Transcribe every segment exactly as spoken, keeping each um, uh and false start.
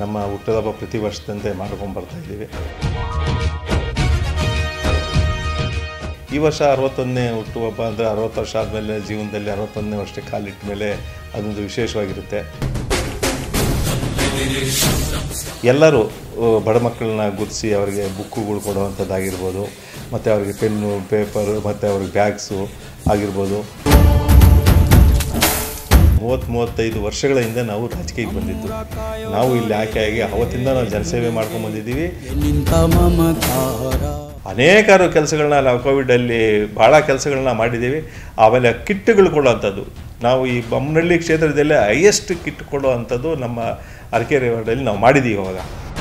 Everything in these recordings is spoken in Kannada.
ನಮ್ಮ ಹುಟ್ಟುಹಬ್ಬ ಪ್ರತಿ ವರ್ಷದಂತೆ ಮಾಡ್ಕೊಂಡು ಬರ್ತಾಯಿದ್ದೀವಿ. ಈ ವರ್ಷ ಅರವತ್ತೊಂದನೇ ಹುಟ್ಟುಹಬ್ಬ ಅಂದರೆ ಅರವತ್ತು ವರ್ಷ ಆದಮೇಲೆ ಜೀವನದಲ್ಲಿ ಅರವತ್ತೊಂದನೇ ವರ್ಷಕ್ಕೆ ಕಾಲಿಟ್ಟ ಮೇಲೆ ಅದೊಂದು ವಿಶೇಷವಾಗಿರುತ್ತೆ. ಎಲ್ಲರೂ ಬಡ ಮಕ್ಕಳನ್ನ ಗುರುತಿಸಿ ಅವರಿಗೆ ಬುಕ್ಕುಗಳು ಕೊಡುವಂಥದ್ದಾಗಿರ್ಬೋದು, ಮತ್ತು ಅವರಿಗೆ ಪೆನ್ನು ಪೇಪರು ಮತ್ತು ಅವ್ರಿಗೆ ಬ್ಯಾಗ್ಸು ಆಗಿರ್ಬೋದು. ಮೂವತ್ತು ಮೂವತ್ತೈದು ವರ್ಷಗಳ ಹಿಂದೆ ನಾವು ರಾಜಕೀಯಕ್ಕೆ ಬಂದಿದ್ದು. ನಾವು ಇಲ್ಲಿ ಆಯ್ಕೆಯಾಗಿ ಅವತ್ತಿಂದ ನಾವು ಜನಸೇವೆ ಮಾಡ್ಕೊಂಡು ಬಂದಿದ್ದೀವಿ. ಅನೇಕಾರು ಕೆಲಸಗಳನ್ನ ನಾವು ಕೋವಿಡಲ್ಲಿ ಭಾಳ ಕೆಲಸಗಳನ್ನ ಮಾಡಿದ್ದೀವಿ. ಆಮೇಲೆ ಕಿಟ್ಗಳು ಕೊಡುವಂಥದ್ದು, ನಾವು ಈ ಬೊಮ್ಮನಹಳ್ಳಿ ಕ್ಷೇತ್ರದಲ್ಲೇ ಹೈಯೆಸ್ಟ್ ಕಿಟ್ ಕೊಡುವಂಥದ್ದು ನಮ್ಮ ಅರಕೆರೆ ವಾರ್ಡಲ್ಲಿ ನಾವು ಮಾಡಿದ್ದೀವಿ. ಇವಾಗ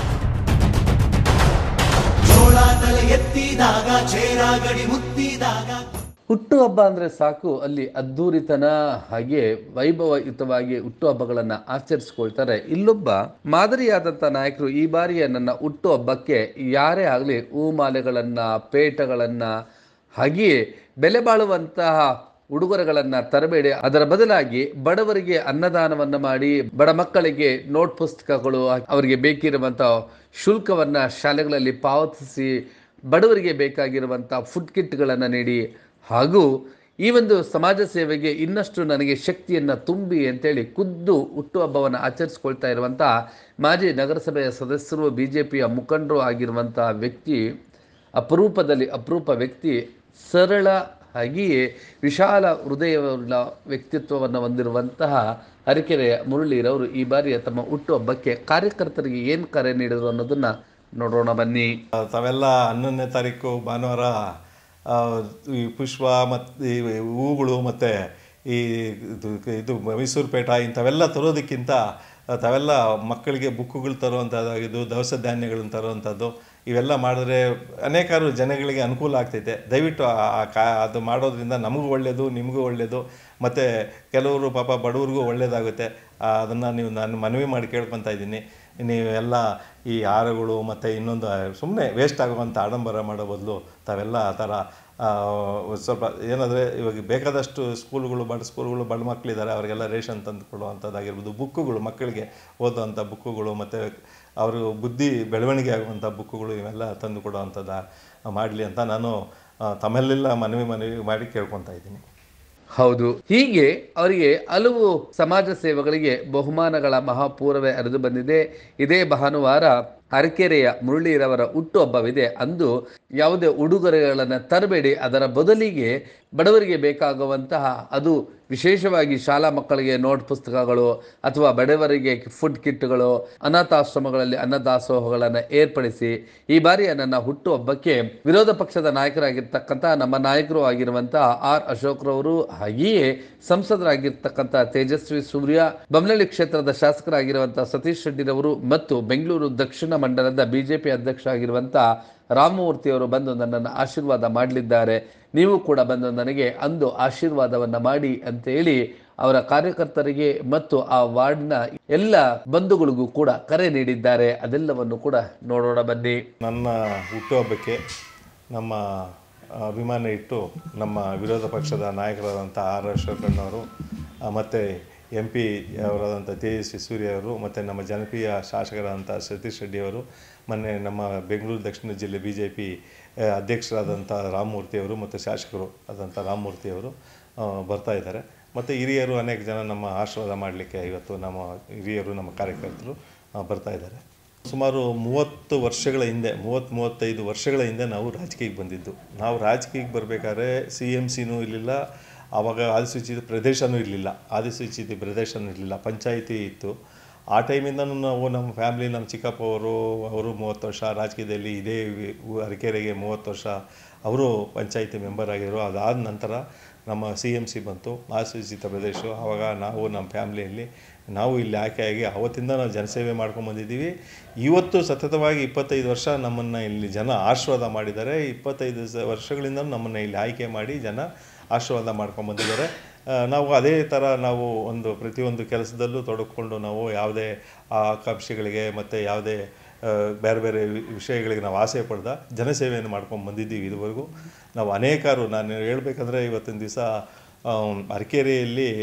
ಹುಟ್ಟುಹಬ್ಬ ಅಂದರೆ ಸಾಕು, ಅಲ್ಲಿ ಅದ್ಧೂರಿತನ ಹಾಗೆ ವೈಭವಯುತವಾಗಿ ಹುಟ್ಟುಹಬ್ಬಗಳನ್ನು ಆಚರಿಸ್ಕೊಳ್ತಾರೆ. ಇಲ್ಲೊಬ್ಬ ಮಾದರಿಯಾದಂಥ ನಾಯಕರು ಈ ಬಾರಿಯ ನನ್ನ ಹುಟ್ಟುಹಬ್ಬಕ್ಕೆ ಯಾರೇ ಆಗಲಿ ಹೂಮಾಲೆಗಳನ್ನು, ಪೇಟಗಳನ್ನು, ಹಾಗೆಯೇ ಬೆಲೆ ಬಾಳುವಂತಹ ಉಡುಗೊರೆಗಳನ್ನು ತರಬೇಡಿ, ಅದರ ಬದಲಾಗಿ ಬಡವರಿಗೆ ಅನ್ನದಾನವನ್ನು ಮಾಡಿ, ಬಡ ಮಕ್ಕಳಿಗೆ ನೋಟ್ ಪುಸ್ತಕಗಳು, ಅವರಿಗೆ ಬೇಕಿರುವಂಥ ಶುಲ್ಕವನ್ನು ಶಾಲೆಗಳಲ್ಲಿ ಪಾವತಿಸಿ, ಬಡವರಿಗೆ ಬೇಕಾಗಿರುವಂಥ ಫುಡ್ ಕಿಟ್ಗಳನ್ನು ನೀಡಿ, ಹಾಗೂ ಈ ಒಂದು ಸಮಾಜ ಸೇವೆಗೆ ಇನ್ನಷ್ಟು ನನಗೆ ಶಕ್ತಿಯನ್ನು ತುಂಬಿ ಅಂತೇಳಿ ಖುದ್ದು ಹುಟ್ಟುಹಬ್ಬವನ್ನು ಆಚರಿಸ್ಕೊಳ್ತಾ ಇರುವಂಥ ಮಾಜಿ ನಗರಸಭೆಯ ಸದಸ್ಯರು, ಬಿ ಜೆ ಪಿಯ ಮುಖಂಡರು ಆಗಿರುವಂಥ ವ್ಯಕ್ತಿ, ಅಪರೂಪದಲ್ಲಿ ಅಪರೂಪ ವ್ಯಕ್ತಿ, ಸರಳ ಹಾಗೆಯೇ ವಿಶಾಲ ಹೃದಯವುಳ್ಳ ವ್ಯಕ್ತಿತ್ವವನ್ನು ಹೊಂದಿರುವಂತಹ ಅರಕೆರೆಯ ಮುರಳೀರವರು ಈ ಬಾರಿಯ ತಮ್ಮ ಹುಟ್ಟುಹಬ್ಬಕ್ಕೆ ಕಾರ್ಯಕರ್ತರಿಗೆ ಏನು ಕರೆ ನೀಡಿದರು ಅನ್ನೋದನ್ನು ನೋಡೋಣ ಬನ್ನಿ. ತಾವೆಲ್ಲ ಹನ್ನೊಂದನೇ ತಾರೀಕು ಭಾನುವಾರ ಈ ಪುಷ್ಪ ಮತ್ತು ಈ ಹೂಗಳು ಮತ್ತು ಈ ಇದು ಮೈಸೂರು ಪೇಟ ಇಂಥವೆಲ್ಲ ತರೋದಕ್ಕಿಂತ ತಾವೆಲ್ಲ ಮಕ್ಕಳಿಗೆ ಬುಕ್ಕುಗಳು ತರುವಂಥದ್ದಾಗಿದ್ದು, ದವಸ ಧಾನ್ಯಗಳನ್ನು ತರುವಂಥದ್ದು, ಇವೆಲ್ಲ ಮಾಡಿದ್ರೆ ಅನೇಕಾರು ಜನಗಳಿಗೆ ಅನುಕೂಲ ಆಗ್ತೈತೆ. ದಯವಿಟ್ಟು ಆ ಕಾ ಅದು ಮಾಡೋದ್ರಿಂದ ನಮಗೂ ಒಳ್ಳೆಯದು, ನಿಮಗೂ ಒಳ್ಳೆಯದು, ಮತ್ತು ಕೆಲವರು ಪಾಪ ಬಡವ್ರಿಗೂ ಒಳ್ಳೆಯದಾಗುತ್ತೆ. ಅದನ್ನು ನೀವು ನಾನು ಮನವಿ ಮಾಡಿ ಕೇಳ್ಕೊತಾ ಇದ್ದೀನಿ. ನೀವೆಲ್ಲ ಈ ಹಾರಗಳು ಮತ್ತು ಇನ್ನೊಂದು ಸುಮ್ಮನೆ ವೇಸ್ಟ್ ಆಗುವಂಥ ಆಡಂಬರ ಮಾಡೋ ಬದಲು ತಾವೆಲ್ಲ ಆ ಥರ ಸ್ವಲ್ಪ ಏನಾದರೆ ಇವಾಗ ಬೇಕಾದಷ್ಟು ಸ್ಕೂಲ್ಗಳು, ಬಡ ಸ್ಕೂಲ್ಗಳು, ಬಡ ಮಕ್ಕಳಿದ್ದಾರೆ, ಅವರಿಗೆಲ್ಲ ರೇಷನ್ ತಂದು ಕೊಡುವಂಥದ್ದಾಗಿರ್ಬೋದು, ಬುಕ್ಕುಗಳು ಮಕ್ಕಳಿಗೆ ಓದುವಂಥ ಬುಕ್ಕುಗಳು ಮತ್ತು ಅವರು ಬುದ್ಧಿ ಬೆಳವಣಿಗೆ ಆಗುವಂಥ ಬುಕ್ಕುಗಳು ಇವೆಲ್ಲ ತಂದು ಕೊಡುವಂಥದ್ದು ಮಾಡಲಿ ಅಂತ ನಾನು ತಮ್ಮಲ್ಲೆಲ್ಲ ಮನವಿ ಮನವಿ ಮಾಡಿ ಕೇಳ್ಕೊತಾ ಇದ್ದೀನಿ. ಹೌದು, ಹೀಗೆ ಅವರಿಗೆ ಹಲವು ಸಮಾಜ ಸೇವೆಗಳಿಗೆ ಬಹುಮಾನಗಳ ಮಹಾಪೂರವೇ ಹರಿದು ಬಂದಿದೆ. ಇದೇ ಭಾನುವಾರ ಅರಕೆರೆಯ ಮುರಳೀರವರ ಹುಟ್ಟುಹಬ್ಬವಿದೆ. ಅಂದು ಯಾವುದೇ ಉಡುಗೊರೆಗಳನ್ನು ತರಬೇಡಿ, ಅದರ ಬದಲಿಗೆ ಬಡವರಿಗೆ ಬೇಕಾಗುವಂತಹ, ಅದು ವಿಶೇಷವಾಗಿ ಶಾಲಾ ಮಕ್ಕಳಿಗೆ ನೋಟ್ ಪುಸ್ತಕಗಳು ಅಥವಾ ಬಡವರಿಗೆ ಫುಡ್ ಕಿಟ್ಗಳು, ಅನಾಥಾಶ್ರಮಗಳಲ್ಲಿ ಅನ್ನದಾಸೋಹಗಳನ್ನು ಏರ್ಪಡಿಸಿ ಈ ಬಾರಿಯ ನನ್ನ ಹುಟ್ಟುಹಬ್ಬಕ್ಕೆ ವಿರೋಧ ಪಕ್ಷದ ನಾಯಕರಾಗಿರ್ತಕ್ಕಂಥ ನಮ್ಮ ನಾಯಕರು ಆಗಿರುವಂತಹ ಆರ್ ಅಶೋಕ್ರವರು, ಹಾಗೆಯೇ ಸಂಸದರಾಗಿರ್ತಕ್ಕಂಥ ತೇಜಸ್ವಿ ಸೂರ್ಯ, ಬೊಮ್ಮನಹಳ್ಳಿ ಕ್ಷೇತ್ರದ ಶಾಸಕರಾಗಿರುವಂತಹ ಸತೀಶ್ ರೆಡ್ಡಿರವರು ಮತ್ತು ಬೆಂಗಳೂರು ದಕ್ಷಿಣ ಮಂಡಲದ ಬಿಜೆಪಿ ಅಧ್ಯಕ್ಷ ಆಗಿರುವಂಥ ರಾಮಮೂರ್ತಿಯವರು ಬಂದು ನನ್ನನ್ನು ಆಶೀರ್ವಾದ ಮಾಡಲಿದ್ದಾರೆ. ನೀವು ಕೂಡ ಬಂದು ನನಗೆ ಅಂದು ಆಶೀರ್ವಾದವನ್ನು ಮಾಡಿ ಅಂತೇಳಿ ಅವರ ಕಾರ್ಯಕರ್ತರಿಗೆ ಮತ್ತು ಆ ವಾರ್ಡ್ನ ಎಲ್ಲ ಬಂಧುಗಳಿಗೂ ಕೂಡ ಕರೆ ನೀಡಿದ್ದಾರೆ. ಅದೆಲ್ಲವನ್ನು ಕೂಡ ನೋಡೋಣ ಬನ್ನಿ. ನನ್ನ ಹುಟ್ಟುಹಬ್ಬಕ್ಕೆ ನಮ್ಮ ಅಭಿಮಾನ ಇಟ್ಟು ನಮ್ಮ ವಿರೋಧ ಪಕ್ಷದ ನಾಯಕರಾದಂಥ ಆರ್ ಅಶೋಕಣ್ಣವರು ಮತ್ತು ಎಂ ಪಿ ಅವರಾದಂಥ ತೇಜಸ್ವಿ ಸೂರ್ಯ ಅವರು ಮತ್ತು ನಮ್ಮ ಜನಪ್ರಿಯ ಶಾಸಕರಾದಂಥ ಸತೀಶ್ ರೆಡ್ಡಿಯವರು, ಮೊನ್ನೆ ನಮ್ಮ ಬೆಂಗಳೂರು ದಕ್ಷಿಣ ಜಿಲ್ಲೆ ಬಿ ಜೆ ಪಿ ಅಧ್ಯಕ್ಷರಾದಂಥ ರಾಮಮೂರ್ತಿಯವರು ಮತ್ತು ಶಾಸಕರು ಆದಂಥ ರಾಮಮೂರ್ತಿಯವರು ಬರ್ತಾಯಿದ್ದಾರೆ. ಮತ್ತು ಹಿರಿಯರು ಅನೇಕ ಜನ ನಮ್ಮ ಆಶೀರ್ವಾದ ಮಾಡಲಿಕ್ಕೆ ಇವತ್ತು ನಮ್ಮ ಹಿರಿಯರು, ನಮ್ಮ ಕಾರ್ಯಕರ್ತರು ಬರ್ತಾಯಿದ್ದಾರೆ. ಸುಮಾರು ಮೂವತ್ತು ವರ್ಷಗಳ ಹಿಂದೆ ಮೂವತ್ತು ಮೂವತ್ತೈದು ವರ್ಷಗಳ ಹಿಂದೆ ನಾವು ರಾಜಕೀಯಕ್ಕೆ ಬಂದಿದ್ದು. ನಾವು ರಾಜಕೀಯಕ್ಕೆ ಬರಬೇಕಾದ್ರೆ ಸಿ ಎಮ್ ಸಿನೂ ಇರಲಿಲ್ಲ, ಆವಾಗ ಆದಿಸೂಚಿತ ಪ್ರದೇಶವೂ ಇರಲಿಲ್ಲ, ಆದಿಸೂಚಿತ ಪ್ರದೇಶವೂ ಇರಲಿಲ್ಲ, ಪಂಚಾಯಿತಿ ಇತ್ತು. ಆ ಟೈಮಿಂದನೂ ನಾವು ನಮ್ಮ ಫ್ಯಾಮ್ಲಿ, ನಮ್ಮ ಚಿಕ್ಕಪ್ಪ ಅವರು ಅವರು ಮೂವತ್ತು ವರ್ಷ ರಾಜಕೀಯದಲ್ಲಿ, ಇದೇ ಅರಕೆರೆಗೆ ಮೂವತ್ತು ವರ್ಷ ಅವರು ಪಂಚಾಯಿತಿ ಮೆಂಬರ್ ಆಗಿದ್ರು. ಅದಾದ ನಂತರ ನಮ್ಮ ಸಿ ಎಮ್ ಸಿ ಬಂತು, ಆದಿಸೂಚಿತ ಪ್ರದೇಶ. ಆವಾಗ ನಾವು ನಮ್ಮ ಫ್ಯಾಮ್ಲಿಯಲ್ಲಿ ನಾವು ಇಲ್ಲಿ ಆಯ್ಕೆಯಾಗಿ ಅವತ್ತಿಂದ ನಾವು ಜನಸೇವೆ ಮಾಡ್ಕೊಂಡು ಬಂದಿದ್ದೀವಿ. ಇವತ್ತು ಸತತವಾಗಿ ಇಪ್ಪತ್ತೈದು ವರ್ಷ ನಮ್ಮನ್ನು ಇಲ್ಲಿ ಜನ ಆಶೀರ್ವಾದ ಮಾಡಿದ್ದಾರೆ. ಇಪ್ಪತ್ತೈದು ವರ್ಷಗಳಿಂದ ನಮ್ಮನ್ನು ಇಲ್ಲಿ ಆಯ್ಕೆ ಮಾಡಿ ಜನ ಆಶೀರ್ವಾದ ಮಾಡ್ಕೊಂಡು ಬಂದಿದ್ದಾರೆ. ನಾವು ಅದೇ ಥರ ನಾವು ಒಂದು ಪ್ರತಿಯೊಂದು ಕೆಲಸದಲ್ಲೂ ತೊಡಗಿಕೊಂಡು ನಾವು ಯಾವುದೇ ಆಕಾಂಕ್ಷೆಗಳಿಗೆ ಮತ್ತು ಯಾವುದೇ ಬೇರೆ ಬೇರೆ ವಿಷಯಗಳಿಗೆ ನಾವು ಆಸೆ ಪಡ್ದ ಜನಸೇವೆಯನ್ನು ಮಾಡ್ಕೊಂಡು ಬಂದಿದ್ದೀವಿ ಇದುವರೆಗೂ. ನಾವು ಅನೇಕಾರು ನಾನು ಹೇಳಬೇಕಂದ್ರೆ ಇವತ್ತಿನ ದಿವಸ ಅರಕೆರೆಯಲ್ಲಿ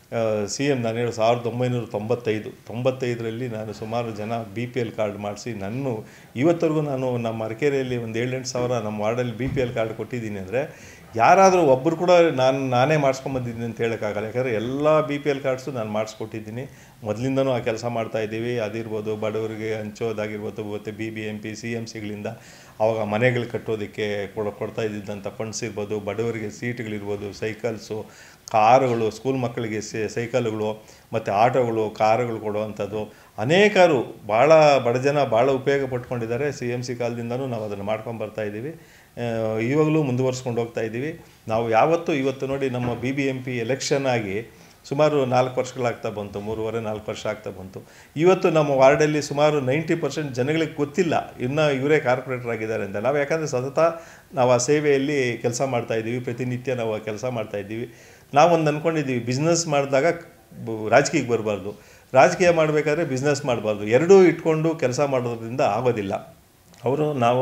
ಸಿ ಎಮ್ ನಾನು ಹೇಳಿ ಸಾವಿರದ ಒಂಬೈನೂರ ತೊಂಬತ್ತೈದು ತೊಂಬತ್ತೈದರಲ್ಲಿ ನಾನು ಸುಮಾರು ಜನ ಬಿ ಪಿ ಎಲ್ ಕಾರ್ಡ್ ಮಾಡಿಸಿ ನಾನು ಇವತ್ತರೆಗೂ ನಾನು ನಮ್ಮ ಅರಕೆರೆಯಲ್ಲಿ ಒಂದು ಏಳೆಂಟು ಸಾವಿರ ನಮ್ಮ ವಾರ್ಡಲ್ಲಿ ಬಿ ಪಿ ಎಲ್ ಕಾರ್ಡ್ ಕೊಟ್ಟಿದ್ದೀನಿ ಅಂದರೆ ಯಾರಾದರೂ ಒಬ್ಬರು ಕೂಡ ನಾನು ನಾನೇ ಮಾಡಿಸ್ಕೊಂಬಂದಿದ್ದೀನಿ ಅಂತ ಹೇಳೋಕ್ಕಾಗಲ್ಲ. ಯಾಕಂದರೆ ಎಲ್ಲ ಬಿ ಪಿ ಎಲ್ ಕಾರ್ಡ್ಸು ನಾನು ಮಾಡಿಸ್ಕೊಟ್ಟಿದ್ದೀನಿ. ಮೊದಲಿಂದನೂ ಆ ಕೆಲಸ ಮಾಡ್ತಾಯಿದ್ದೀವಿ. ಅದಿರ್ಬೋದು ಬಡವರಿಗೆ ಹಂಚೋದಾಗಿರ್ಬೋದು, ಮತ್ತು B B M P C M ಸಿಗಳಿಂದ ಆವಾಗ ಮನೆಗಳು ಕಟ್ಟೋದಕ್ಕೆ ಕೊಡ ಕೊಡ್ತಾ ಇದ್ದಿದ್ದಂಥ ಫಂಡ್ಸ್ ಇರ್ಬೋದು, ಬಡವರಿಗೆ ಸೀಟ್ಗಳಿರ್ಬೋದು, ಸೈಕಲ್ಸು, ಕಾರುಗಳು, ಸ್ಕೂಲ್ ಮಕ್ಕಳಿಗೆ ಸೈಕಲ್ಗಳು ಮತ್ತು ಆಟೋಗಳು, ಕಾರುಗಳು ಕೊಡುವಂಥದ್ದು ಅನೇಕರು ಭಾಳ ಬಡ ಜನ ಭಾಳ ಉಪಯೋಗ ಪಟ್ಕೊಂಡಿದ್ದಾರೆ. ಸಿ ಎಮ್ ಸಿ ಕಾಲದಿಂದನೂ ನಾವು ಅದನ್ನು ಮಾಡ್ಕೊಂಡು ಬರ್ತಾಯಿದ್ದೀವಿ. ಇವಾಗಲೂ ಮುಂದುವರ್ಸ್ಕೊಂಡು ಹೋಗ್ತಾ ಇದ್ದೀವಿ. ನಾವು ಯಾವತ್ತೂ ಇವತ್ತು ನೋಡಿ ನಮ್ಮ B B M P election ಆಗಿ ಸುಮಾರು ನಾಲ್ಕು ವರ್ಷಗಳಾಗ್ತಾ ಬಂತು, ಮೂರುವರೆ ನಾಲ್ಕು ವರ್ಷ ಆಗ್ತಾ ಬಂತು. ಇವತ್ತು ನಮ್ಮ ವಾರ್ಡಲ್ಲಿ ಸುಮಾರು ನೈಂಟಿ ಪರ್ಸೆಂಟ್ ಜನಗಳಿಗೆ ಗೊತ್ತಿಲ್ಲ ಇನ್ನು ಇವರೇ ಕಾರ್ಪೊರೇಟರ್ ಆಗಿದ್ದಾರೆ ಅಂತ. ನಾವು ಯಾಕಂದರೆ ಸತತ ನಾವು ಆ ಸೇವೆಯಲ್ಲಿ ಕೆಲಸ ಮಾಡ್ತಾಯಿದ್ದೀವಿ, ಪ್ರತಿನಿತ್ಯ ನಾವು ಆ ಕೆಲಸ ಮಾಡ್ತಾಯಿದ್ದೀವಿ. ನಾವೊಂದು ಅಂದ್ಕೊಂಡಿದ್ದೀವಿ, ಬಿಸ್ನೆಸ್ ಮಾಡಿದಾಗ ರಾಜಕೀಯಕ್ಕೆ ಬರಬಾರ್ದು, ರಾಜಕೀಯ ಮಾಡಬೇಕಾದ್ರೆ ಬಿಸ್ನೆಸ್ ಮಾಡಬಾರ್ದು. ಎರಡೂ ಇಟ್ಕೊಂಡು ಕೆಲಸ ಮಾಡೋದ್ರಿಂದ ಆಗೋದಿಲ್ಲ. ಅವರು ನಾವು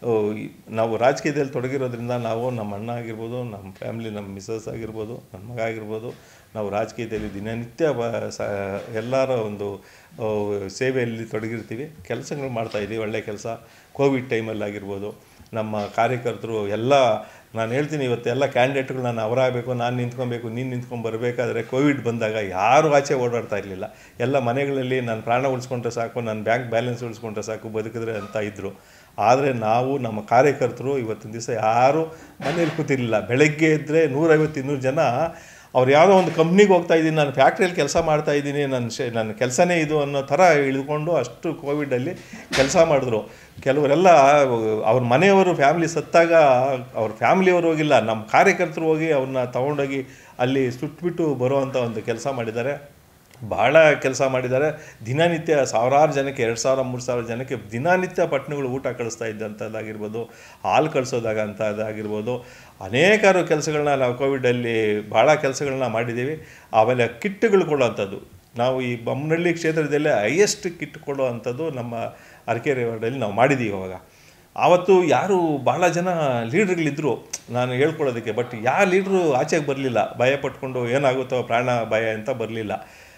ನಾವು ರಾಜಕೀಯದಲ್ಲಿ ತೊಡಗಿರೋದ್ರಿಂದ ನಾವು ನಮ್ಮ ಅಣ್ಣ ಆಗಿರ್ಬೋದು, ನಮ್ಮ ಫ್ಯಾಮ್ಲಿ, ನಮ್ಮ ಮಿಸ್ಸಸ್ ಆಗಿರ್ಬೋದು, ನನ್ನ ಮಗ ಆಗಿರ್ಬೋದು, ನಾವು ರಾಜಕೀಯದಲ್ಲಿ ದಿನನಿತ್ಯ ಬ ಸ ಎಲ್ಲರ ಒಂದು ಸೇವೆಯಲ್ಲಿ ತೊಡಗಿರ್ತೀವಿ, ಕೆಲಸಗಳು ಮಾಡ್ತಾಯಿದ್ದೀವಿ. ಒಳ್ಳೆಯ ಕೆಲಸ. ಕೋವಿಡ್ ಟೈಮಲ್ಲಾಗಿರ್ಬೋದು ನಮ್ಮ ಕಾರ್ಯಕರ್ತರು ಎಲ್ಲ, ನಾನು ಹೇಳ್ತೀನಿ ಇವತ್ತು ಎಲ್ಲ ಕ್ಯಾಂಡಿಡೇಟ್ಗಳು ನಾನು ಅವರಾಗಬೇಕು, ನಾನು ನಿಂತ್ಕೊಬೇಕು, ನೀನು ನಿಂತ್ಕೊಂಡು ಬರಬೇಕಾದ್ರೆ ಕೋವಿಡ್ ಬಂದಾಗ ಯಾರು ಆಚೆ ಓಡಾಡ್ತಾ ಇರಲಿಲ್ಲ. ಎಲ್ಲ ಮನೆಗಳಲ್ಲಿ ನಾನು ಪ್ರಾಣ ಉಳಿಸ್ಕೊಂಡ್ರೆ ಸಾಕು, ನನ್ನ ಬ್ಯಾಂಕ್ ಬ್ಯಾಲೆನ್ಸ್ ಉಳಿಸ್ಕೊಂಡ್ರೆ ಸಾಕು, ಬದುಕಿದ್ರೆ ಅಂತ ಇದ್ದರು. ಆದರೆ ನಾವು ನಮ್ಮ ಕಾರ್ಯಕರ್ತರು ಇವತ್ತಿನ ದಿವಸ ಯಾರೂ ಮನೇಲಿ ಕೂತಿರಲಿಲ್ಲ. ಬೆಳಗ್ಗೆ ಇದ್ದರೆ ನೂರೈವತ್ತು ಇನ್ನೂರು ಜನ ಅವ್ರು ಯಾವುದೋ ಒಂದು ಕಂಪ್ನಿಗೆ ಹೋಗ್ತಾಯಿದ್ದೀನಿ, ನಾನು ಫ್ಯಾಕ್ಟ್ರಿಯಲ್ಲಿ ಕೆಲಸ ಮಾಡ್ತಾಯಿದ್ದೀನಿ, ನನ್ನ ಶೇ ನನ್ನ ಕೆಲಸನೇ ಇದು ಅನ್ನೋ ಥರ ಇಳ್ಕೊಂಡು ಅಷ್ಟು ಕೋವಿಡಲ್ಲಿ ಕೆಲಸ ಮಾಡಿದ್ರು. ಕೆಲವರೆಲ್ಲ ಅವ್ರ ಮನೆಯವರು ಫ್ಯಾಮ್ಲಿ ಸತ್ತಾಗ ಅವ್ರ ಫ್ಯಾಮ್ಲಿಯವರು ಹೋಗಿಲ್ಲ, ನಮ್ಮ ಕಾರ್ಯಕರ್ತರು ಹೋಗಿ ಅವ್ರನ್ನ ತೊಗೊಂಡೋಗಿ ಅಲ್ಲಿ ಸುಟ್ಬಿಟ್ಟು ಬರೋವಂಥ ಒಂದು ಕೆಲಸ ಮಾಡಿದ್ದಾರೆ. ಭಾಳ ಕೆಲಸ ಮಾಡಿದ್ದಾರೆ. ದಿನನಿತ್ಯ ಸಾವಿರಾರು ಜನಕ್ಕೆ, ಎರಡು ಸಾವಿರ ಮೂರು ಸಾವಿರ ಜನಕ್ಕೆ ದಿನನಿತ್ಯ ಪಟ್ಟಣಗಳು ಊಟ ಕಳಿಸ್ತಾ ಇದ್ದಂಥದ್ದಾಗಿರ್ಬೋದು, ಹಾಲು ಕಳಿಸೋದಾಗ ಅಂಥದ್ದಾಗಿರ್ಬೋದು, ಅನೇಕಾರು ಕೆಲಸಗಳನ್ನ ನಾವು ಕೋವಿಡಲ್ಲಿ ಭಾಳ ಕೆಲಸಗಳನ್ನ ಮಾಡಿದ್ದೀವಿ. ಆಮೇಲೆ ಕಿಟ್ಗಳು ಕೊಡೋವಂಥದ್ದು, ನಾವು ಈ ಬೊಮ್ಮನಹಳ್ಳಿ ಕ್ಷೇತ್ರದಲ್ಲೇ ಹೈಯೆಸ್ಟ್ ಕಿಟ್ ಕೊಡೋವಂಥದ್ದು ನಮ್ಮ ಅರಕೆರೆ ವಾರ್ಡಲ್ಲಿ ನಾವು ಮಾಡಿದ್ದೀವಿ. ಇವಾಗ ಆವತ್ತು ಯಾರು ಭಾಳ ಜನ ಲೀಡ್ರ್ಗಳಿದ್ದರು ನಾನು ಹೇಳ್ಕೊಳ್ಳೋದಕ್ಕೆ, ಬಟ್ ಯಾವ ಲೀಡ್ರು ಆಚೆಗೆ ಬರಲಿಲ್ಲ, ಭಯ ಪಟ್ಕೊಂಡು ಏನಾಗುತ್ತೋ ಪ್ರಾಣ ಭಯ ಅಂತ ಬರಲಿಲ್ಲ.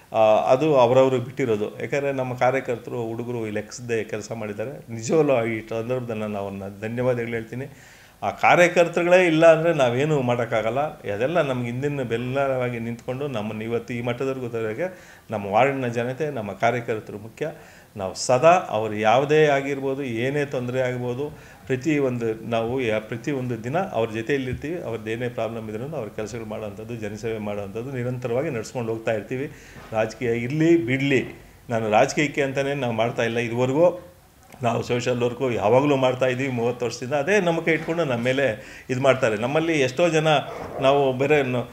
ಅದು ಅವರವ್ರಿಗೆ ಬಿಟ್ಟಿರೋದು. ಯಾಕಂದರೆ ನಮ್ಮ ಕಾರ್ಯಕರ್ತರು ಹುಡುಗರು ಲೆಕ್ಸದೆ ಕೆಲಸ ಮಾಡಿದ್ದಾರೆ. ನಿಜವಲ್ಲೂ ಈ ಸಂದರ್ಭದಲ್ಲಿ ನಾನು ಅವ್ರನ್ನ ಧನ್ಯವಾದಗಳು ಹೇಳ್ತೀನಿ. ಆ ಕಾರ್ಯಕರ್ತರುಗಳೇ ಇಲ್ಲ ಅಂದರೆ ನಾವೇನು ಮಾಡೋಕ್ಕಾಗಲ್ಲ. ಅದೆಲ್ಲ ನಮ್ಗೆ ಹಿಂದಿನ ಬೆಲ್ಲವಾಗಿ ನಿಂತ್ಕೊಂಡು ನಮ್ಮನ್ನು ಇವತ್ತು ಈ ಮಟ್ಟದವರೆಗೂ ತರೋಕ್ಕೆ ನಮ್ಮ ವಾರ್ಡಿನ ಜನತೆ, ನಮ್ಮ ಕಾರ್ಯಕರ್ತರು ಮುಖ್ಯ. ನಾವು ಸದಾ ಅವ್ರು ಯಾವುದೇ ಆಗಿರ್ಬೋದು, ಏನೇ ತೊಂದರೆ ಆಗ್ಬೋದು, ಪ್ರತಿ ಒಂದು ನಾವು ಯಾ ಪ್ರತಿ ಒಂದು ದಿನ ಅವ್ರ ಜೊತೆಯಲ್ಲಿರ್ತೀವಿ. ಅವ್ರದ್ದು ಏನೇ ಪ್ರಾಬ್ಲಮ್ ಇದ್ರೂ ಅವ್ರ ಕೆಲಸಗಳು ಮಾಡೋವಂಥದ್ದು, ಜನಸೇವೆ ಮಾಡೋವಂಥದ್ದು ನಿರಂತರವಾಗಿ ನಡ್ಸ್ಕೊಂಡು ಹೋಗ್ತಾ ಇರ್ತೀವಿ. ರಾಜಕೀಯ ಇರಲಿ ಬಿಡಲಿ, ನಾನು ರಾಜಕೀಯಕ್ಕೆ ಅಂತಲೇ ನಾವು ಮಾಡ್ತಾಯಿಲ್ಲ. ಇದುವರೆಗೂ ನಾವು ಸೋಷಲ್ ವರ್ಕು ಯಾವಾಗಲೂ ಮಾಡ್ತಾಯಿದ್ದೀವಿ ಮೂವತ್ತು ವರ್ಷದಿಂದ. ಅದೇ ನಮ್ಮ ಕೈ ಇಟ್ಕೊಂಡು ನಮ್ಮ ಮೇಲೆ ಇದು ಮಾಡ್ತಾರೆ. ನಮ್ಮಲ್ಲಿ ಎಷ್ಟೋ ಜನ ನಾವು ಬೇರೆ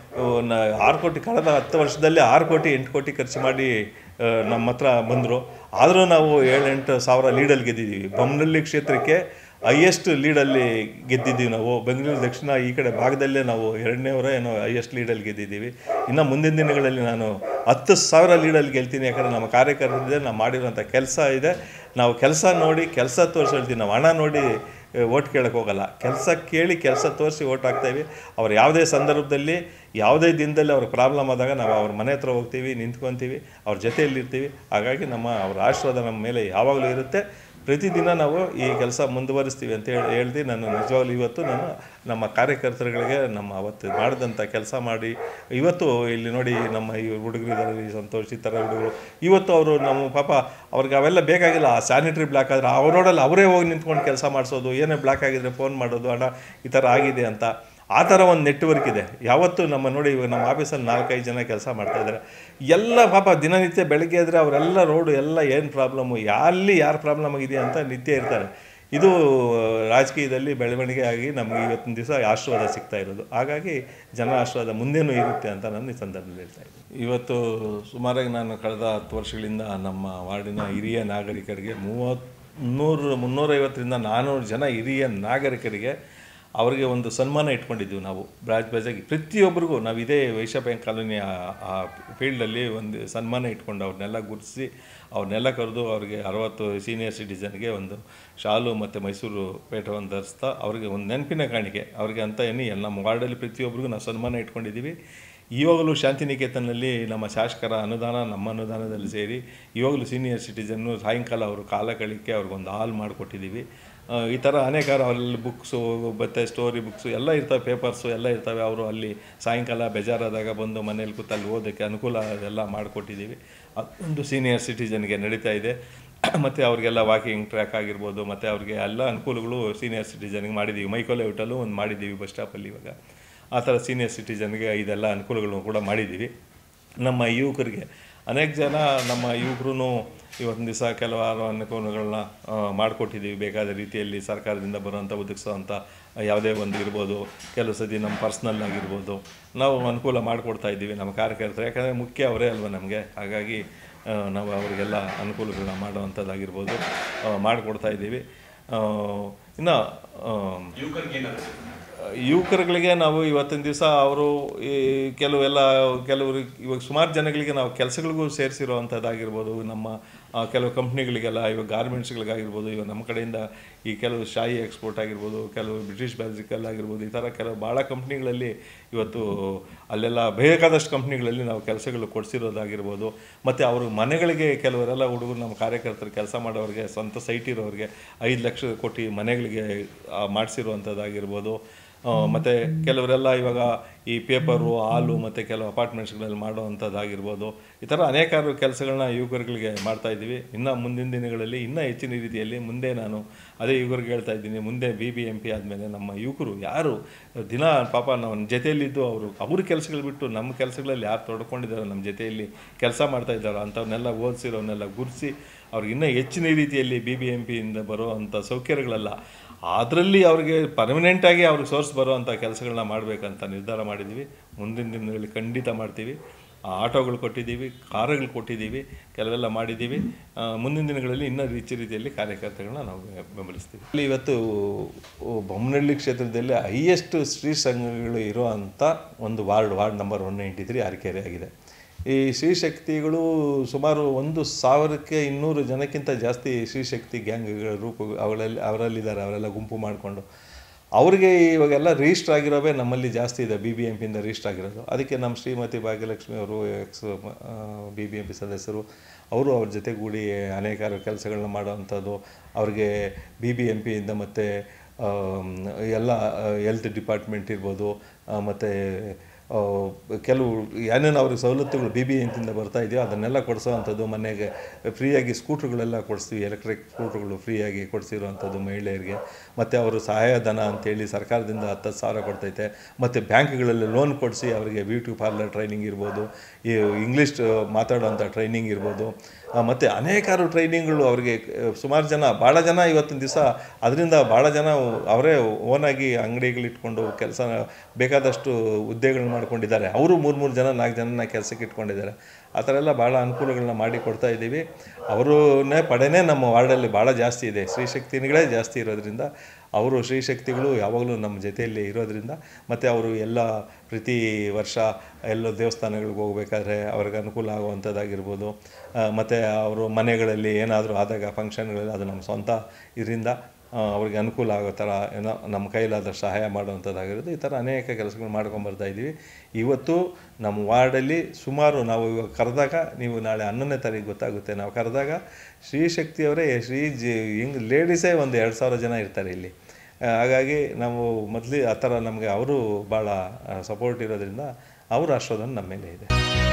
ಆರು ಕೋಟಿ ಕಳೆದ ಹತ್ತು ವರ್ಷದಲ್ಲಿ ಆರು ಕೋಟಿ ಎಂಟು ಕೋಟಿ ಖರ್ಚು ಮಾಡಿ ನಮ್ಮ ಹತ್ರ ಬಂದರು. ಆದರೂ ನಾವು ಏಳು ಎಂಟು ಸಾವಿರ ಲೀಡಲ್ಲಿ ಗೆದ್ದಿದ್ದೀವಿ. ಬೊಮ್ಮನಹಳ್ಳಿ ಕ್ಷೇತ್ರಕ್ಕೆ ಹೈಯೆಸ್ಟ್ ಲೀಡಲ್ಲಿ ಗೆದ್ದಿದ್ದೀವಿ ನಾವು. ಬೆಂಗಳೂರು ದಕ್ಷಿಣ ಈ ಕಡೆ ಭಾಗದಲ್ಲೇ ನಾವು ಎರಡನೇವರ ಏನೋ ಹೈಯೆಸ್ಟ್ ಲೀಡಲ್ಲಿ ಗೆದ್ದಿದ್ದೀವಿ. ಇನ್ನು ಮುಂದಿನ ದಿನಗಳಲ್ಲಿ ನಾನು ಹತ್ತು ಸಾವಿರ ಲೀಡಲ್ಲಿ ಗೆಲ್ತೀನಿ. ಯಾಕಂದರೆ ನಮ್ಮ ಕಾರ್ಯಕರ್ತರಿದೆ, ನಾವು ಮಾಡಿರೋಂಥ ಕೆಲಸ ಇದೆ. ನಾವು ಕೆಲಸ ನೋಡಿ ಕೆಲಸ ತೋರಿಸಿ ಹೇಳ್ತೀವಿ. ನಾವು ಹಣ ನೋಡಿ ಓಟ್ ಕೇಳಕ್ಕೆ ಹೋಗಲ್ಲ. ಕೆಲಸ ಕೇಳಿ ಕೆಲಸ ತೋರಿಸಿ ಓಟ್ ಹಾಕ್ತಾಯಿವಿ. ಅವ್ರು ಯಾವುದೇ ಸಂದರ್ಭದಲ್ಲಿ ಯಾವುದೇ ದಿನದಲ್ಲಿ ಅವ್ರ ಪ್ರಾಬ್ಲಮ್ ಆದಾಗ ನಾವು ಅವ್ರ ಮನೆ ಹತ್ರ ಹೋಗ್ತೀವಿ, ನಿಂತ್ಕೊತೀವಿ, ಅವ್ರ ಜೊತೆಯಲ್ಲಿರ್ತೀವಿ. ಹಾಗಾಗಿ ನಮ್ಮ ಅವ್ರ ಆಶೀರ್ವಾದ ನಮ್ಮ ಮೇಲೆ ಯಾವಾಗಲೂ ಇರುತ್ತೆ. ಪ್ರತಿದಿನ ನಾವು ಈ ಕೆಲಸ ಮುಂದುವರಿಸ್ತೀವಿ ಅಂತ ಹೇಳಿ ಹೇಳ್ದು ನಾನು ನಿಜವಾಗ್ಲೂ ಇವತ್ತು ನಾನು ನಮ್ಮ ಕಾರ್ಯಕರ್ತರುಗಳಿಗೆ ನಮ್ಮ ಅವತ್ತು ಮಾಡಿದಂಥ ಕೆಲಸ ಮಾಡಿ ಇವತ್ತು ಇಲ್ಲಿ ನೋಡಿ ನಮ್ಮ ಈ ಹುಡುಗರಿದ್ದಾರೆ, ಈ ಸಂತೋಷ್ ಈ ಥರ ಹುಡುಗರು ಇವತ್ತು ಅವರು ನಮ್ಮ ಪಾಪ ಅವ್ರಿಗೆ ಅವೆಲ್ಲ ಬೇಕಾಗಿಲ್ಲ. ಆ ಸ್ಯಾನಿಟ್ರಿ ಬ್ಲಾಕ್ ಆದರೆ ಅವರೋಡಲ್ಲಿ ಅವರೇ ಹೋಗಿ ನಿಂತ್ಕೊಂಡು ಕೆಲಸ ಮಾಡಿಸೋದು, ಏನೇ ಬ್ಲಾಕ್ ಆಗಿದ್ರೆ ಫೋನ್ ಮಾಡೋದು, ಅಣ್ಣ ಈ ಥರ ಆಗಿದೆ ಅಂತ. ಆ ಥರ ಒಂದು ನೆಟ್ವರ್ಕ್ ಇದೆ. ಯಾವತ್ತು ನಮ್ಮ ನೋಡಿ ಇವಾಗ ನಮ್ಮ ಆಫೀಸಲ್ಲಿ ನಾಲ್ಕೈದು ಜನ ಕೆಲಸ ಮಾಡ್ತಾಯಿದ್ದಾರೆ. ಎಲ್ಲ ಪಾಪ ದಿನನಿತ್ಯ ಬೆಳಗ್ಗೆ ಇದ್ದರೆ ಅವರೆಲ್ಲ ರೋಡು ಎಲ್ಲ ಏನು ಪ್ರಾಬ್ಲಮ್ಮು, ಎಲ್ಲಿ ಯಾರು ಪ್ರಾಬ್ಲಮ್ ಆಗಿದೆ ಅಂತ ನಿತ್ಯ ಇರ್ತಾರೆ. ಇದು ರಾಜಕೀಯದಲ್ಲಿ ಬೆಳವಣಿಗೆ ಆಗಿ ನಮಗೆ ಇವತ್ತಿನ ದಿವಸ ಆಶೀರ್ವಾದ ಸಿಗ್ತಾ ಇರೋದು. ಹಾಗಾಗಿ ಜನ ಆಶೀರ್ವಾದ ಮುಂದೇನೂ ಇರುತ್ತೆ ಅಂತ ನಾನು ಈ ಸಂದರ್ಭದಲ್ಲಿ ಹೇಳ್ತಾ ಇದ್ದೀನಿ. ಇವತ್ತು ಸುಮಾರಾಗಿ ನಾನು ಕಳೆದ ಹತ್ತು ವರ್ಷಗಳಿಂದ ನಮ್ಮ ವಾರ್ಡಿನ ಹಿರಿಯ ನಾಗರಿಕರಿಗೆ ಮೂವತ್ತು ಮುನ್ನೂರು ಮುನ್ನೂರೈವತ್ತರಿಂದ ನಾನ್ನೂರು ಜನ ಹಿರಿಯ ನಾಗರಿಕರಿಗೆ ಅವರಿಗೆ ಒಂದು ಸನ್ಮಾನ ಇಟ್ಕೊಂಡಿದ್ದೀವಿ ನಾವು ಬ್ರಾಜ್ ಬ್ರಾಜಾಗಿ. ಪ್ರತಿಯೊಬ್ಬರಿಗೂ ನಾವು ಇದೇ ವೈಶ್ಯ ಬ್ಯಾಂಕ್ ಕಾಲೋನಿಯ ಆ ಫೀಲ್ಡಲ್ಲಿ ಒಂದು ಸನ್ಮಾನ ಇಟ್ಕೊಂಡು ಅವ್ರನ್ನೆಲ್ಲ ಗುರುತಿಸಿ ಅವ್ರನ್ನೆಲ್ಲ ಕರೆದು ಅವ್ರಿಗೆ ಅರವತ್ತು ಸೀನಿಯರ್ ಸಿಟಿಸನ್ಗೆ ಒಂದು ಶಾಲು ಮತ್ತು ಮೈಸೂರು ಪೇಟವನ್ನು ಧರಿಸ್ತಾ ಅವ್ರಿಗೆ ಒಂದು ನೆನಪಿನ ಕಾಣಿಕೆ ಅವ್ರಿಗೆ ಅಂತ ಏನಿ ನಮ್ಮ ವಾರ್ಡಲ್ಲಿ ಪ್ರತಿಯೊಬ್ಬರಿಗೂ ನಾವು ಸನ್ಮಾನ ಇಟ್ಕೊಂಡಿದ್ದೀವಿ. ಇವಾಗಲೂ ಶಾಂತಿನಿಕೇತನಲ್ಲಿ ನಮ್ಮ ಶಾಸಕರ ಅನುದಾನ ನಮ್ಮ ಅನುದಾನದಲ್ಲಿ ಸೇರಿ ಇವಾಗಲೂ ಸೀನಿಯರ್ ಸಿಟಿಜನ್ನು ಸಾಯಂಕಾಲ ಅವರು ಕಾಲ ಕಳಿಕೆ ಅವ್ರಿಗೊಂದು ಹಾಲ್ ಮಾಡಿಕೊಟ್ಟಿದ್ದೀವಿ. ಈ ಥರ ಅನೇಕಾರು ಅಲ್ಲಿ ಬುಕ್ಸು ಮತ್ತು ಸ್ಟೋರಿ ಬುಕ್ಸು ಎಲ್ಲ ಇರ್ತವೆ, ಪೇಪರ್ಸು ಎಲ್ಲ ಇರ್ತವೆ. ಅವರು ಅಲ್ಲಿ ಸಾಯಂಕಾಲ ಬೇಜಾರಾದಾಗ ಬಂದು ಮನೇಲಿ ಕೂತು ಅಲ್ಲಿ ಓದೋಕ್ಕೆ ಅನುಕೂಲ ಎಲ್ಲ ಮಾಡಿಕೊಟ್ಟಿದ್ದೀವಿ. ಅದೊಂದು ಸೀನಿಯರ್ ಸಿಟಿಜನ್ಗೆ ನಡೀತಾ ಇದೆ. ಮತ್ತು ಅವ್ರಿಗೆಲ್ಲ ವಾಕಿಂಗ್ ಟ್ರ್ಯಾಕ್ ಆಗಿರ್ಬೋದು, ಮತ್ತು ಅವ್ರಿಗೆ ಎಲ್ಲ ಅನುಕೂಲಗಳು ಸೀನಿಯರ್ ಸಿಟಿಜನ್ಗೆ ಮಾಡಿದ್ದೀವಿ. ಮೈಕೋಲೆ ಹೋಟೆಲು ಒಂದು ಮಾಡಿದ್ದೀವಿ ಬಸ್ ಸ್ಟಾಪಲ್ಲಿ. ಇವಾಗ ಆ ಥರ ಸೀನಿಯರ್ ಸಿಟಿಜನ್ಗೆ ಇದೆಲ್ಲ ಅನುಕೂಲಗಳು ಕೂಡ ಮಾಡಿದ್ದೀವಿ. ನಮ್ಮ ಯುವಕರಿಗೆ ಅನೇಕ ಜನ ನಮ್ಮ ಯುವಕರು ಇವತ್ತಿನ ದಿವಸ ಕೆಲವಾರು ಅನುಕೂಲಗಳನ್ನ ಮಾಡಿಕೊಟ್ಟಿದ್ದೀವಿ. ಬೇಕಾದ ರೀತಿಯಲ್ಲಿ ಸರ್ಕಾರದಿಂದ ಬರುವಂಥ ಒದಗಿಸೋವಂಥ ಯಾವುದೇ ಒಂದು ಇರ್ಬೋದು, ಕೆಲವು ಸತಿ ನಮ್ಮ ಪರ್ಸ್ನಲ್ ಆಗಿರ್ಬೋದು ನಾವು ಅನುಕೂಲ ಮಾಡಿಕೊಡ್ತಾ ಇದ್ದೀವಿ ನಮ್ಮ ಕಾರ್ಯಕರ್ತರು. ಯಾಕಂದರೆ ಮುಖ್ಯ ಅವರೇ ಅಲ್ವ ನಮಗೆ. ಹಾಗಾಗಿ ನಾವು ಅವರಿಗೆಲ್ಲ ಅನುಕೂಲಗಳನ್ನ ಮಾಡುವಂಥದ್ದಾಗಿರ್ಬೋದು ಮಾಡಿಕೊಡ್ತಾ ಇದ್ದೀವಿ. ಇನ್ನು ಯುವಕರುಗಳಿಗೆ ನಾವು ಇವತ್ತಿನ ದಿವಸ ಅವರು ಈ ಕೆಲವೆಲ್ಲ ಕೆಲವರು ಇವಾಗ ಸುಮಾರು ಜನಗಳಿಗೆ ನಾವು ಕೆಲಸಗಳಿಗೂ ಸೇರಿಸಿರೋ ಅಂಥದ್ದಾಗಿರ್ಬೋದು. ನಮ್ಮ ಕೆಲವು ಕಂಪ್ನಿಗಳಿಗೆಲ್ಲ ಇವಾಗ ಗಾರ್ಮೆಂಟ್ಸ್ಗಳಿಗಾಗಿರ್ಬೋದು, ಇವಾಗ ನಮ್ಮ ಕಡೆಯಿಂದ ಈ ಕೆಲವು ಶಾಯಿ ಎಕ್ಸ್ಪೋರ್ಟ್ ಆಗಿರ್ಬೋದು, ಕೆಲವು ಬ್ರಿಟಿಷ್ ಬ್ಯಾಸಿಕಲ್ ಆಗಿರ್ಬೋದು, ಈ ಥರ ಕೆಲವು ಭಾಳ ಕಂಪ್ನಿಗಳಲ್ಲಿ ಇವತ್ತು ಅಲ್ಲೆಲ್ಲ ಬೇಕಾದಷ್ಟು ಕಂಪ್ನಿಗಳಲ್ಲಿ ನಾವು ಕೆಲಸಗಳು ಕೊಡಿಸಿರೋದಾಗಿರ್ಬೋದು. ಮತ್ತು ಅವ್ರ ಮನೆಗಳಿಗೆ ಕೆಲವರೆಲ್ಲ ಹುಡುಗರು ನಮ್ಮ ಕಾರ್ಯಕರ್ತರು ಕೆಲಸ ಮಾಡೋರಿಗೆ, ಸ್ವಂತ ಸೈಟ್ ಇರೋರಿಗೆ ಐದು ಲಕ್ಷ ಕೊಟ್ಟು ಮನೆಗಳಿಗೆ ಮಾಡಿಸಿರುವಂಥದ್ದಾಗಿರ್ಬೋದು. ಮತ್ತು ಕೆಲವರೆಲ್ಲ ಇವಾಗ ಈ ಪೇಪರು, ಹಾಲು ಮತ್ತು ಕೆಲವು ಅಪಾರ್ಟ್ಮೆಂಟ್ಸ್ಗಳಲ್ಲಿ ಮಾಡುವಂಥದ್ದಾಗಿರ್ಬೋದು. ಈ ಥರ ಅನೇಕಾರು ಕೆಲಸಗಳನ್ನ ಯುವಕರುಗಳಿಗೆ ಮಾಡ್ತಾಯಿದ್ದೀವಿ. ಇನ್ನು ಮುಂದಿನ ದಿನಗಳಲ್ಲಿ ಇನ್ನೂ ಹೆಚ್ಚಿನ ರೀತಿಯಲ್ಲಿ ಮುಂದೆ ನಾನು ಅದೇ ಯುವಕರಿಗೆ ಹೇಳ್ತಾ ಇದ್ದೀನಿ, ಮುಂದೆ ಬಿ ಬಿ ಎಂ ಪಿ ಆದಮೇಲೆ ನಮ್ಮ ಯುವಕರು ಯಾರು ದಿನ ಪಾಪ ನಮ್ಮ ಜೊತೆಯಲ್ಲಿದ್ದು ಅವರು ಅವ್ರ ಕೆಲಸಗಳು ಬಿಟ್ಟು ನಮ್ಮ ಕೆಲಸಗಳಲ್ಲಿ ಯಾರು ತೊಡ್ಕೊಂಡಿದ್ದಾರೋ, ನಮ್ಮ ಜೊತೆಯಲ್ಲಿ ಕೆಲಸ ಮಾಡ್ತಾಯಿದ್ದಾರೋ ಅಂಥವನ್ನೆಲ್ಲ ಓದಿಸಿರೋವನ್ನೆಲ್ಲ ಗುರುತಿಸಿ ಅವ್ರಿಗೆ ಇನ್ನೂ ಹೆಚ್ಚಿನ ರೀತಿಯಲ್ಲಿ ಬಿ ಬಿ ಎಂ ಪಿಯಿಂದ ಬರುವಂಥ ಸೌಕರ್ಯಗಳೆಲ್ಲ ಅದರಲ್ಲಿ ಅವ್ರಿಗೆ ಪರ್ಮನೆಂಟಾಗಿ ಅವ್ರಿಗೆ ಸೋರ್ಸ್ ಬರುವಂಥ ಕೆಲಸಗಳನ್ನ ಮಾಡಬೇಕಂತ ನಿರ್ಧಾರ ಮಾಡಿದ್ದೀವಿ. ಮುಂದಿನ ದಿನಗಳಲ್ಲಿ ಖಂಡಿತ ಮಾಡ್ತೀವಿ. ಆಟೋಗಳು ಕೊಟ್ಟಿದ್ದೀವಿ, ಕಾರುಗಳು ಕೊಟ್ಟಿದ್ದೀವಿ, ಕೆಲವೆಲ್ಲ ಮಾಡಿದ್ದೀವಿ. ಮುಂದಿನ ದಿನಗಳಲ್ಲಿ ಇನ್ನೂ ಹೆಚ್ಚು ರೀತಿಯಲ್ಲಿ ಕಾರ್ಯಕರ್ತಗಳನ್ನ ನಾವು ಬೆಂಬಲಿಸ್ತೀವಿ. ಇಲ್ಲಿ ಇವತ್ತು ಬೊಮ್ಮನಹಳ್ಳಿ ಕ್ಷೇತ್ರದಲ್ಲಿ ಹೈಯೆಸ್ಟ್ ಸ್ತ್ರೀ ಸಂಘಗಳು ಇರೋ ಅಂಥ ಒಂದು ward ward number one ninety three Arakere ಆಗಿದೆ. ಈ ಸ್ತ್ರೀಶಕ್ತಿಗಳು ಸುಮಾರು ಒಂದು ಸಾವಿರಕ್ಕೆ ಇನ್ನೂರು ಜನಕ್ಕಿಂತ ಜಾಸ್ತಿ ಸ್ತ್ರೀಶಕ್ತಿ ಗ್ಯಾಂಗ್ಗಳ ರೂಪ ಅವರಲ್ಲಿ ಅವರಲ್ಲಿದ್ದಾರೆ. ಅವರೆಲ್ಲ ಗುಂಪು ಮಾಡಿಕೊಂಡು ಅವ್ರಿಗೆ ಇವಾಗೆಲ್ಲ ರಿಜಿಸ್ಟ್ರ್ ಆಗಿರೋವೇ ನಮ್ಮಲ್ಲಿ ಜಾಸ್ತಿ ಇದೆ. ಬಿ ಬಿ ಎಂ ಪಿಯಿಂದ ರಿಜಿಸ್ಟ್ರ್ ಆಗಿರೋದು. ಅದಕ್ಕೆ ನಮ್ಮ ಶ್ರೀಮತಿ ಭಾಗ್ಯಲಕ್ಷ್ಮಿ ಅವರು ex B B M P ಸದಸ್ಯರು, ಅವರು ಅವ್ರ ಜೊತೆಗೂಡಿ ಅನೇಕಾರು ಕೆಲಸಗಳನ್ನ ಮಾಡೋವಂಥದ್ದು. ಅವ್ರಿಗೆ ಬಿ ಬಿ ಎಂ ಪಿಯಿಂದ ಮತ್ತು ಎಲ್ಲ ಹೆಲ್ತ್ ಡಿಪಾರ್ಟ್ಮೆಂಟ್ ಇರ್ಬೋದು, ಮತ್ತು ಕೆಲವು ಏನೇನು ಅವ್ರಿಗೆ ಸವಲತ್ತುಗಳು ಬಿ ಬಿ ಎಂಪಿಂದ ಬರ್ತಾ ಇದೆಯೋ ಅದನ್ನೆಲ್ಲ ಕೊಡಿಸೋವಂಥದ್ದು. ಮನೆಗೆ ಫ್ರೀಯಾಗಿ ಸ್ಕೂಟ್ರುಗಳೆಲ್ಲ ಕೊಡಿಸ್ತೀವಿ, ಎಲೆಕ್ಟ್ರಿಕ್ ಸ್ಕೂಟ್ರುಗಳು ಫ್ರೀಯಾಗಿ ಕೊಡಿಸಿರುವಂಥದ್ದು ಮಹಿಳೆಯರಿಗೆ. ಮತ್ತು ಅವರು ಸಹಾಯಧನ ಅಂತೇಳಿ ಸರ್ಕಾರದಿಂದ ಹತ್ತು ಸಾವಿರ ಕೊಡ್ತೈತೆ. ಮತ್ತು ಬ್ಯಾಂಕ್ಗಳಲ್ಲಿ ಲೋನ್ ಕೊಡಿಸಿ ಅವರಿಗೆ ಬ್ಯೂಟಿ ಪಾರ್ಲರ್ ಟ್ರೈನಿಂಗ್ ಇರ್ಬೋದು, ಈ ಇಂಗ್ಲೀಷ್ ಮಾತಾಡೋವಂಥ ಟ್ರೈನಿಂಗ್ ಇರ್ಬೋದು, ಮತ್ತು ಅನೇಕಾರು ಟ್ರೈನಿಂಗ್ಗಳು ಅವರಿಗೆ ಸುಮಾರು ಜನ ಭಾಳ ಜನ ಇವತ್ತಿನ ದಿವಸ ಅದರಿಂದ ಭಾಳ ಜನ ಅವರೇ ಓನಾಗಿ ಅಂಗಡಿಗಳಿಟ್ಕೊಂಡು ಕೆಲಸ ಬೇಕಾದಷ್ಟು ಹುದ್ದೆಗಳನ್ನ ಮಾಡ್ಕೊಂಡಿದ್ದಾರೆ. ಅವರು ಮೂರು ಮೂರು ಜನ ನಾಲ್ಕು ಜನನ ಕೆಲಸಕ್ಕೆ ಇಟ್ಕೊಂಡಿದ್ದಾರೆ. ಆ ಥರ ಎಲ್ಲ ಭಾಳ ಅನುಕೂಲಗಳನ್ನ ಮಾಡಿ ಕೊಡ್ತಾ ಇದ್ದೀವಿ. ಅವರನ್ನೇ ಪಡೆನೇ ನಮ್ಮ ವಾರ್ಡಲ್ಲಿ ಭಾಳ ಜಾಸ್ತಿ ಇದೆ. ಸ್ತ್ರೀಶಕ್ತಿಗಳೇ ಜಾಸ್ತಿ ಇರೋದ್ರಿಂದ ಅವರು ಸ್ತ್ರೀಶಕ್ತಿಗಳು ಯಾವಾಗಲೂ ನಮ್ಮ ಜೊತೆಯಲ್ಲಿ ಇರೋದ್ರಿಂದ, ಮತ್ತು ಅವರು ಎಲ್ಲ ಪ್ರತಿ ವರ್ಷ ಎಲ್ಲೋ ದೇವಸ್ಥಾನಗಳಿಗೆ ಹೋಗ್ಬೇಕಾದ್ರೆ ಅವ್ರಿಗೆ ಅನುಕೂಲ ಆಗುವಂಥದ್ದಾಗಿರ್ಬೋದು. ಮತ್ತು ಅವರು ಮನೆಗಳಲ್ಲಿ ಏನಾದರೂ ಆದಾಗ ಫಂಕ್ಷನ್ಗಳಲ್ಲಿ ಅದು ನಮ್ಮ ಸ್ವಂತ ಇದರಿಂದ ಅವ್ರಿಗೆ ಅನುಕೂಲ ಆಗೋ ಥರ ಏನೋ ನಮ್ಮ ಕೈಲಾದ ಸಹಾಯ ಮಾಡುವಂಥದ್ದಾಗಿರೋದು. ಈ ಥರ ಅನೇಕ ಕೆಲಸಗಳು ಮಾಡ್ಕೊಂಬರ್ತಾ ಇದ್ದೀವಿ. ಇವತ್ತು ನಮ್ಮ ವಾರ್ಡಲ್ಲಿ ಸುಮಾರು ನಾವು ಇವಾಗ ಕರೆದಾಗ, ನೀವು ನಾಳೆ ಹನ್ನೊಂದನೇ ತಾರೀಕು ಗೊತ್ತಾಗುತ್ತೆ, ನಾವು ಕರೆದಾಗ ಸ್ತ್ರೀಶಕ್ತಿಯವರೇ ಶ್ರೀ ಜಿ ಹಿಂಗೆ ಲೇಡೀಸೇ ಒಂದು ಎರಡು ಸಾವಿರ ಜನ ಇರ್ತಾರೆ ಇಲ್ಲಿ. ಹಾಗಾಗಿ ನಾವು ಮೊದಲು ಆ ಥರ ನಮಗೆ ಅವರು ಭಾಳ ಸಪೋರ್ಟ್ ಇರೋದ್ರಿಂದ ಅವರ ಆಶೀರ್ವಾದ ನಮ್ಮ ಮೇಲೆ ಇದೆ.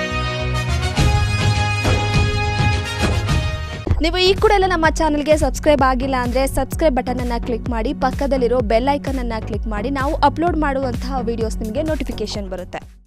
ನೀವು ಈ ಕೂಡ ಎಲ್ಲ ನಮ್ಮ ಚಾನಲ್ಗೆ ಸಬ್ಸ್ಕ್ರೈಬ್ ಆಗಿಲ್ಲ ಅಂದರೆ ಸಬ್ಸ್ಕ್ರೈಬ್ ಬಟನನ್ನು ಕ್ಲಿಕ್ ಮಾಡಿ, ಪಕ್ಕದಲ್ಲಿರೋ ಬೆಲ್ ಐಕನನ್ನು ಕ್ಲಿಕ್ ಮಾಡಿ. ನಾವು ಅಪ್ಲೋಡ್ ಮಾಡುವಂತಹ ವೀಡಿಯೋಸ್ ನಿಮಗೆ ನೋಟಿಫಿಕೇಶನ್ ಬರುತ್ತೆ.